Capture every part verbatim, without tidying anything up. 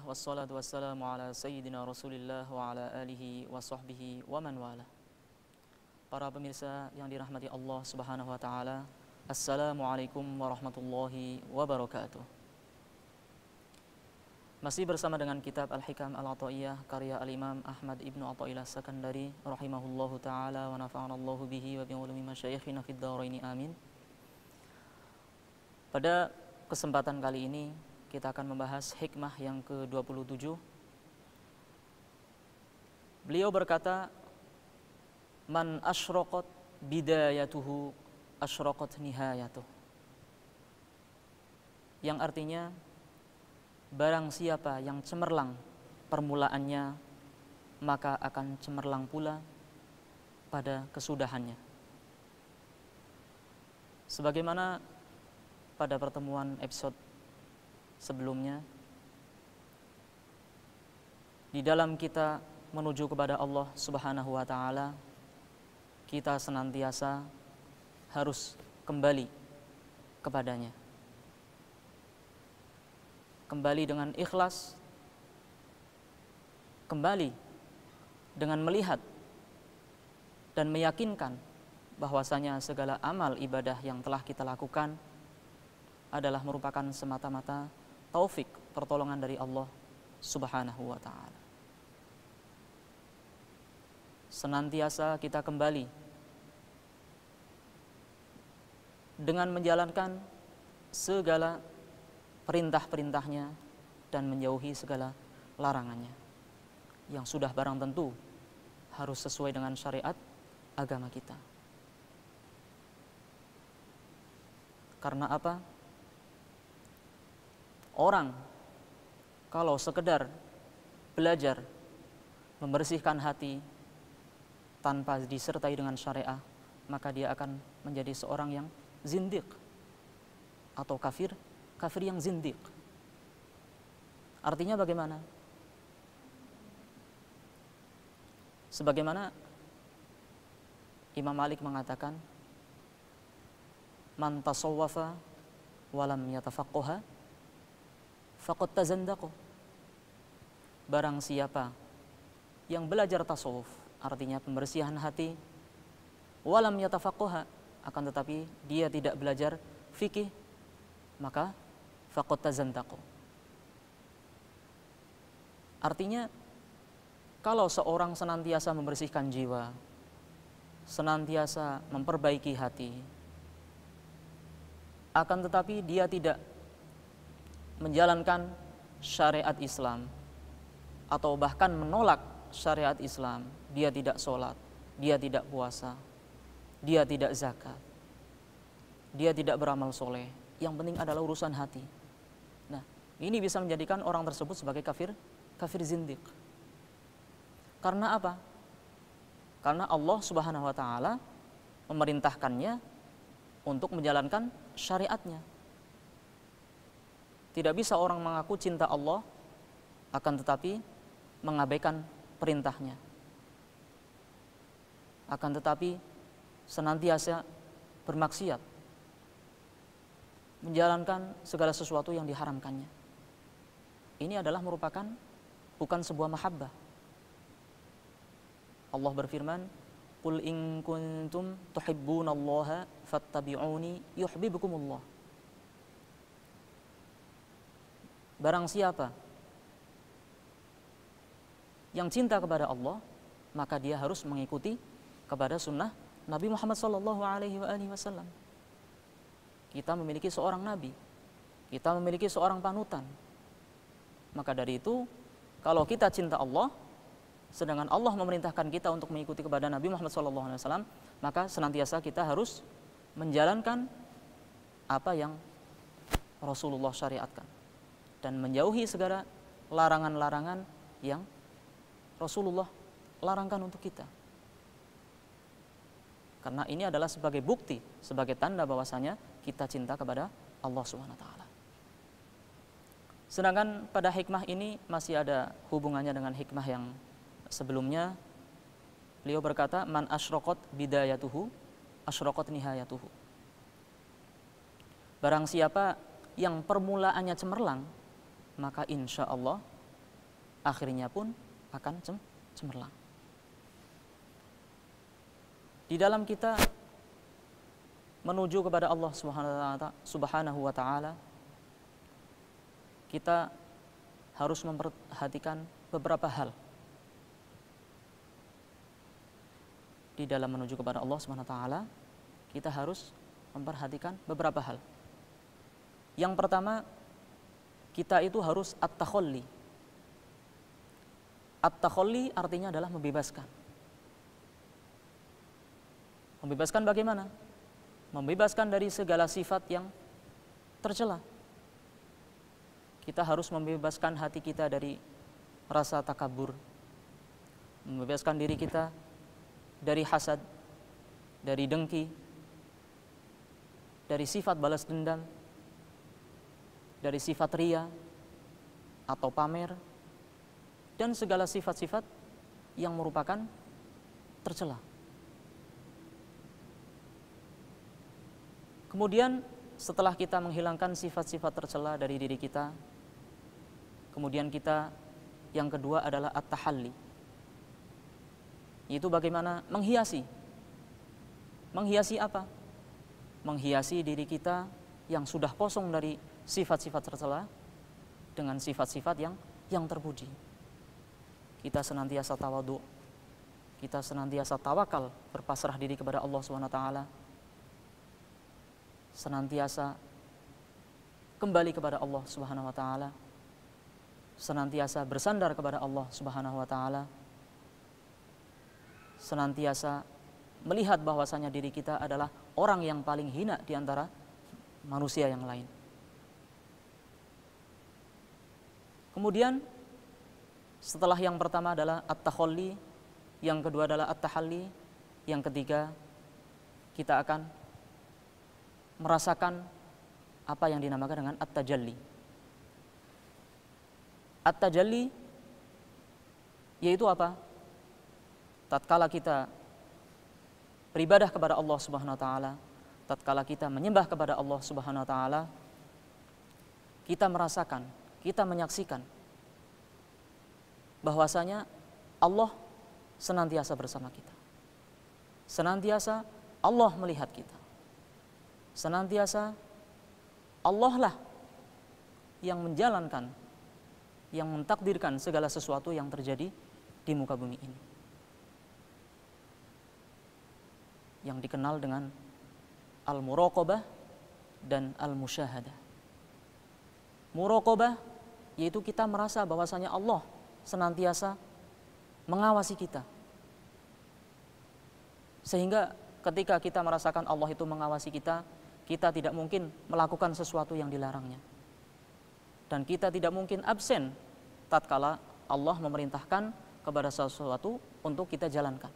wassalatu wassalamu ala sayyidina Rasulillah wa ala alihi wa sahbihi wa man wala. Para pemirsa yang dirahmati Allah Subhanahu wa taala, Assalamualaikum warahmatullahi wabarakatuh. Masih bersama dengan kitab Al-Hikam Al-Athaiyah karya Al-Imam Ahmad Ibnu Athaillah Sakandari rahimahullahu taala wa nafa'anallahu bihi wa bi ulumi masyayikhina fid dharaini amin. Pada kesempatan kali ini kita akan membahas hikmah yang ke dua puluh tujuh. Beliau berkata, man asyraqat bidayatuhu asyraqat nihayatuh. Yang artinya, barang siapa yang cemerlang permulaannya, maka akan cemerlang pula pada kesudahannya. Sebagaimana pada pertemuan episode sebelumnya, di dalam kita menuju kepada Allah Subhanahu wa taala, kita senantiasa harus kembali kepadanya. Kembali dengan ikhlas, kembali dengan melihat dan meyakinkan bahwasanya segala amal ibadah yang telah kita lakukan adalah merupakan semata-mata taufik, pertolongan dari Allah Subhanahu wa ta'ala. Senantiasa kita kembali dengan menjalankan segala perintah-perintahnya dan menjauhi segala larangannya, yang sudah barang tentu harus sesuai dengan syariat agama kita. Karena apa? Orang kalau sekedar belajar membersihkan hati tanpa disertai dengan syariah, maka dia akan menjadi seorang yang zindiq atau kafir, kafir yang zindiq. Artinya bagaimana? Sebagaimana Imam Malik mengatakan, man tasawwafa walam yatafaqqaha faqad tazandaqa. Barang siapa yang belajar tasawuf, artinya pembersihan hati, walam yatafaqqaha, akan tetapi dia tidak belajar fikih, maka faqad tazandaqa. Artinya, kalau seorang senantiasa membersihkan jiwa, senantiasa memperbaiki hati, akan tetapi dia tidak menjalankan syariat Islam, atau bahkan menolak syariat Islam, dia tidak sholat, dia tidak puasa, dia tidak zakat, dia tidak beramal soleh, yang penting adalah urusan hati. Nah, ini bisa menjadikan orang tersebut sebagai kafir, kafir zindiq. Karena apa? Karena Allah Subhanahu wa ta'ala memerintahkannya untuk menjalankan syariatnya. Tidak bisa orang mengaku cinta Allah, akan tetapi mengabaikan perintahnya, akan tetapi senantiasa bermaksiat, menjalankan segala sesuatu yang diharamkannya. Ini adalah merupakan bukan sebuah mahabbah. Allah berfirman, qul in kuntum tuhibbunallaha fattabi'uni yuhibbukumullah. Barang siapa yang cinta kepada Allah, maka dia harus mengikuti kepada sunnah Nabi Muhammad sallallahu alaihi wasallam. Kita memiliki seorang nabi, kita memiliki seorang panutan. Maka dari itu, kalau kita cinta Allah, sedangkan Allah memerintahkan kita untuk mengikuti kepada Nabi Muhammad sallallahu alaihi wasallam, maka senantiasa kita harus menjalankan apa yang Rasulullah syariatkan dan menjauhi segala larangan-larangan yang Rasulullah larangkan untuk kita. Karena ini adalah sebagai bukti, sebagai tanda bahwasanya kita cinta kepada Allah Subhanahu wa taala. Sedangkan pada hikmah ini masih ada hubungannya dengan hikmah yang sebelumnya. Beliau berkata, man asyraqat bidayatuhu asyraqat nihayatuhu. Barang siapa yang permulaannya cemerlang, maka insya Allah akhirnya pun akan cemerlang. Di dalam kita menuju kepada Allah Subhanahu wa Ta'ala, kita harus memperhatikan beberapa hal. Di dalam menuju kepada Allah Subhanahu wa Ta'ala, kita harus memperhatikan beberapa hal. Yang pertama, kita itu harus at-takhalli. At-takhalli artinya adalah membebaskan. Membebaskan bagaimana? Membebaskan dari segala sifat yang tercela. Kita harus membebaskan hati kita dari rasa takabur, membebaskan diri kita dari hasad, dari dengki, dari sifat balas dendam, dari sifat ria atau pamer, dan segala sifat-sifat yang merupakan tercela. Kemudian setelah kita menghilangkan sifat-sifat tercela dari diri kita, kemudian kita yang kedua adalah at-tahalli. Itu bagaimana menghiasi. Menghiasi apa? Menghiasi diri kita yang sudah kosong dari sifat-sifat tercela dengan sifat-sifat yang yang terpuji. Kita senantiasa tawadhu, kita senantiasa tawakal, berpasrah diri kepada Allah Subhanahu wa Ta'ala, senantiasa kembali kepada Allah Subhanahu wa Ta'ala, senantiasa bersandar kepada Allah Subhanahu wa Ta'ala, senantiasa melihat bahwasanya diri kita adalah orang yang paling hina di antara manusia yang lain. Kemudian setelah yang pertama adalah at-takhalli, yang kedua adalah at-tahalli, yang ketiga kita akan merasakan apa yang dinamakan dengan at-tajalli. At-tajalli yaitu apa? Tatkala kita beribadah kepada Allah Subhanahu wa Ta'ala, tatkala kita menyembah kepada Allah Subhanahu wa Ta'ala, kita merasakan, kita menyaksikan bahwasanya Allah senantiasa bersama kita. Senantiasa Allah melihat kita. Senantiasa Allah lah yang menjalankan, yang mentakdirkan segala sesuatu yang terjadi di muka bumi ini, yang dikenal dengan al-muraqabah dan al-musyahadah. Muraqabah yaitu kita merasa bahwasanya Allah senantiasa mengawasi kita, sehingga ketika kita merasakan Allah itu mengawasi kita, kita tidak mungkin melakukan sesuatu yang dilarangnya, dan kita tidak mungkin absen tatkala Allah memerintahkan kepada sesuatu untuk kita jalankan.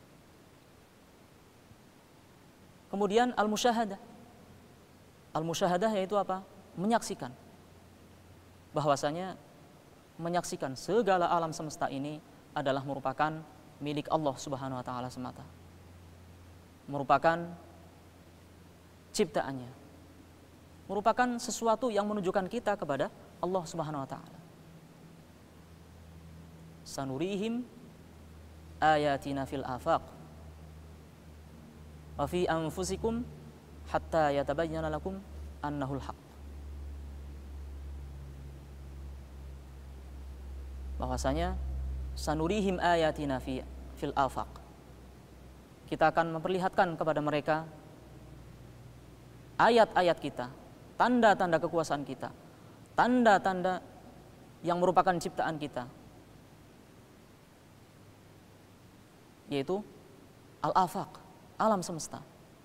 Kemudian al-musyahadah. Al-musyahadah yaitu apa? Menyaksikan. Bahwasanya menyaksikan segala alam semesta ini adalah merupakan milik Allah Subhanahu wa Ta'ala semata. Merupakan ciptaannya. Merupakan sesuatu yang menunjukkan kita kepada Allah Subhanahu wa Ta'ala. Sanurihim ayatina fil afaq wa fi anfusikum hatta yatabayyana lakum annahul haq. Bahwasanya sanurihim ayatina fi fil afaq, kita akan memperlihatkan kepada mereka ayat-ayat kita, tanda-tanda kekuasaan kita, tanda-tanda yang merupakan ciptaan kita, yaitu al-afaq, alam semesta.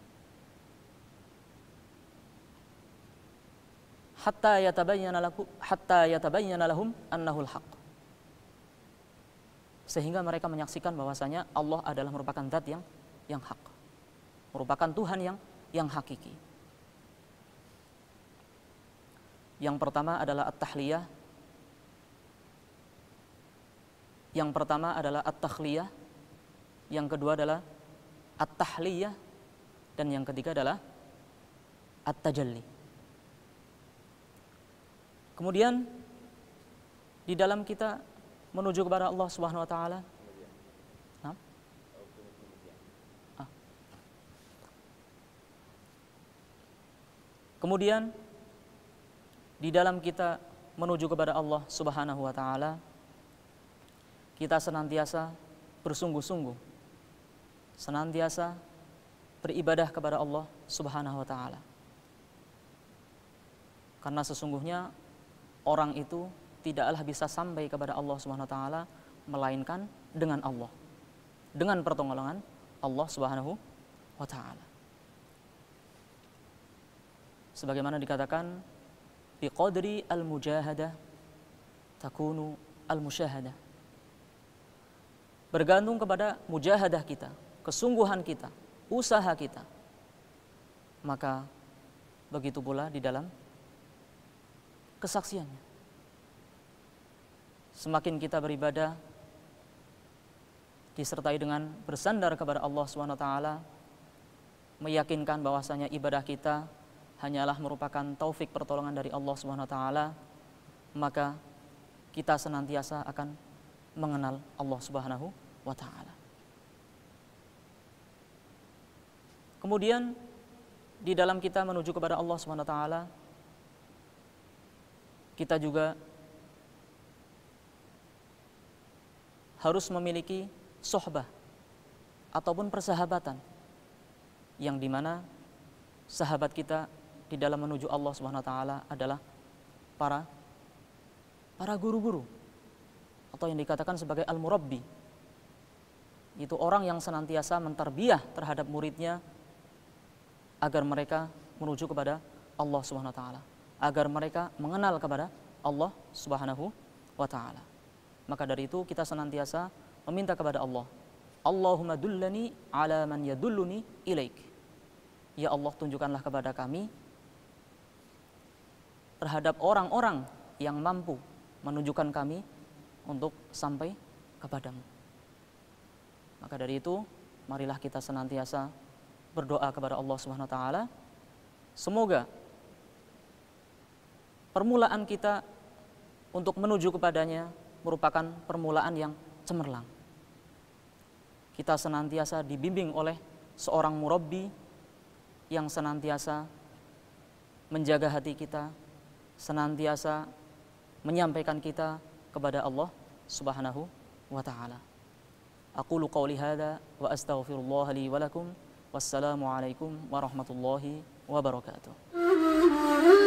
Hatta yatabayyana lakum hatta yatabayyana lahum annahul haq. Sehingga mereka menyaksikan bahwasanya Allah adalah merupakan zat yang yang hak, merupakan Tuhan yang yang hakiki. Yang pertama adalah at-tahliyah. Yang pertama adalah at-takhliyah. Yang kedua adalah at-tahliyah, dan yang ketiga adalah at-tajalli. Kemudian di dalam kita menuju kepada Allah Subhanahu wa taala? Nah. Ah. Kemudian di dalam kita menuju kepada Allah Subhanahu wa taala, kita senantiasa bersungguh-sungguh, senantiasa beribadah kepada Allah Subhanahu wa taala. Karena sesungguhnya orang itu tidaklah bisa sampai kepada Allah Subhanahu wa taala melainkan dengan Allah, dengan pertolongan Allah Subhanahu wa taala. Sebagaimana dikatakan, biqadri al-mujahadah takunu al-musyahadah. Bergantung kepada mujahadah kita, kesungguhan kita, usaha kita, maka begitu pula di dalam kesaksiannya. Semakin kita beribadah disertai dengan bersandar kepada Allah subhanahu wa taala, meyakinkan bahwasanya ibadah kita hanyalah merupakan taufik pertolongan dari Allah subhanahu wa taala, maka kita senantiasa akan mengenal Allah subhanahu wa taala. Kemudian di dalam kita menuju kepada Allah subhanahu wa taala, kita juga harus memiliki sohbah ataupun persahabatan, yang dimana sahabat kita di dalam menuju Allah subhanahu wa taala adalah para para guru-guru, atau yang dikatakan sebagai al-murabbi. Itu orang yang senantiasa mentarbiyah terhadap muridnya agar mereka menuju kepada Allah subhanahu wa taala, agar mereka mengenal kepada Allah subhanahu wa taala. Maka dari itu kita senantiasa meminta kepada Allah, Allahumma dullani ala man yadulluni ilaik. Ya Allah, tunjukkanlah kepada kami terhadap orang-orang yang mampu menunjukkan kami untuk sampai kepadamu. Maka dari itu, marilah kita senantiasa berdoa kepada Allah subhanahu wa taala, semoga permulaan kita untuk menuju kepadanya merupakan permulaan yang cemerlang. Kita senantiasa dibimbing oleh seorang murabbi yang senantiasa menjaga hati kita, senantiasa menyampaikan kita kepada Allah subhanahu wa ta'ala. Aqulu qawli hadha wa astaghfirullah li wa lakum. Wassalamu alaikum warahmatullahi wabarakatuh.